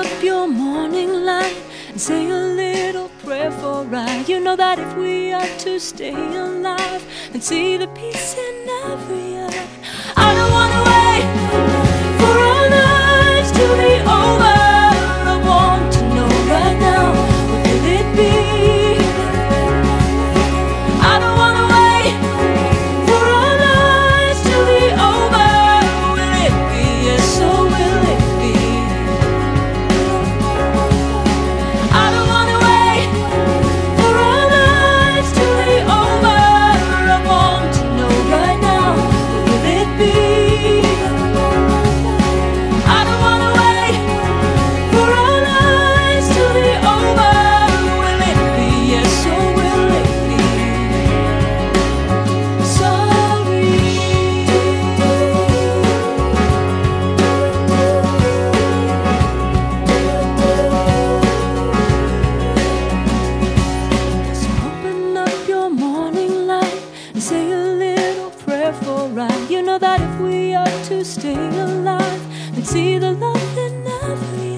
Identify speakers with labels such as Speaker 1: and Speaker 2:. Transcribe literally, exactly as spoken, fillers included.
Speaker 1: up your morning light and say a little prayer for I. You know that if we are to stay alive and see the peace in every eye, I don't wanna wait for our lives to be over. I want to know right now, what will it be? I don't wanna wait for our lives to be over. Will it be yes or will it be? I don't wanna wait for our lives to be over. I want to know right now, what will it be? I don't wanna wait for our lives to be over. Will it be yes or will it be? Sorry. So open up your morning light and say a little prayer for I. You know that if we are to stay alive and see the love in every